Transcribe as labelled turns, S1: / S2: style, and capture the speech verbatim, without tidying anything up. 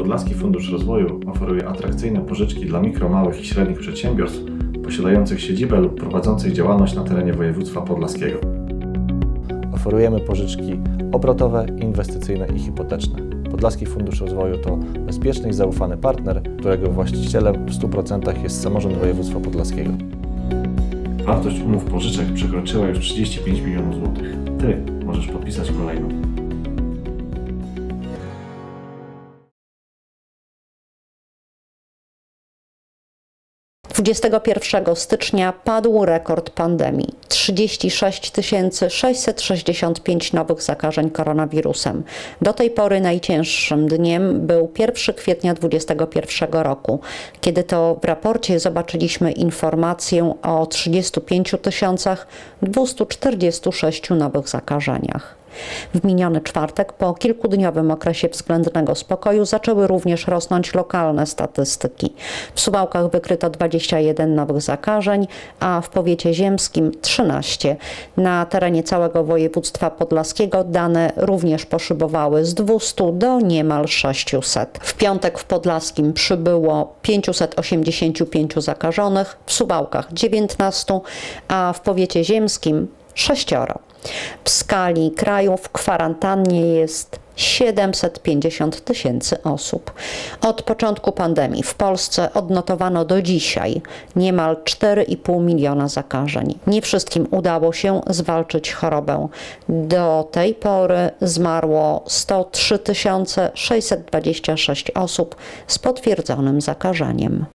S1: Podlaski Fundusz Rozwoju oferuje atrakcyjne pożyczki dla mikro, małych i średnich przedsiębiorstw posiadających siedzibę lub prowadzących działalność na terenie województwa podlaskiego.
S2: Oferujemy pożyczki obrotowe, inwestycyjne i hipoteczne. Podlaski Fundusz Rozwoju to bezpieczny i zaufany partner, którego właścicielem w stu procentach jest samorząd województwa podlaskiego.
S1: Wartość umów pożyczek przekroczyła już trzydzieści pięć milionów złotych. Ty możesz podpisać kolejną.
S3: dwudziestego pierwszego stycznia padł rekord pandemii. trzydzieści sześć tysięcy sześćset sześćdziesiąt pięć nowych zakażeń koronawirusem. Do tej pory najcięższym dniem był pierwszego kwietnia dwudziestego pierwszego roku, kiedy to w raporcie zobaczyliśmy informację o trzydziestu pięciu tysiącach dwustu czterdziestu sześciu nowych zakażeniach. W miniony czwartek, po kilkudniowym okresie względnego spokoju, zaczęły również rosnąć lokalne statystyki. W Suwałkach wykryto dwadzieścia jeden nowych zakażeń, a w powiecie ziemskim trzynaście. Na terenie całego województwa podlaskiego dane również poszybowały z dwustu do niemal sześciuset. W piątek w Podlaskim przybyło pięćset osiemdziesięciu pięciu zakażonych, w Suwałkach dziewiętnastu, a w powiecie ziemskim sześcioro. W skali kraju w kwarantannie jest siedemset pięćdziesiąt tysięcy osób. Od początku pandemii w Polsce odnotowano do dzisiaj niemal cztery i pół miliona zakażeń. Nie wszystkim udało się zwalczyć chorobę. Do tej pory zmarło sto trzy tysiące sześćset dwadzieścia sześć osób z potwierdzonym zakażeniem.